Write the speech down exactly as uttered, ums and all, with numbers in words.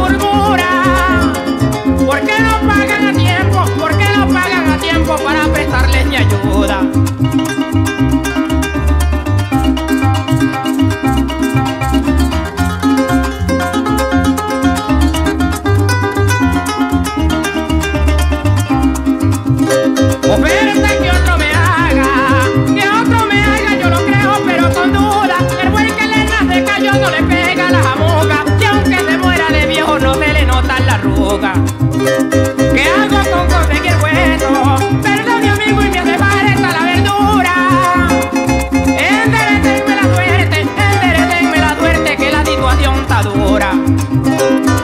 murmura. ¿Por qué no pagan a tiempo? ¿Por qué no pagan a tiempo para prestarles mi ayuda? Oferta que otro me haga, que otro me haga, yo lo creo, pero con duda. El buey que le nace cayó no le pega la jamuga, y aunque se muera de viejo no se le nota la arruga. ¿Qué hago con conseguir hueso? Perdón mi amigo y me hace falta la verdura. Enderecenme la suerte, enderecenme la suerte que la situación está dura.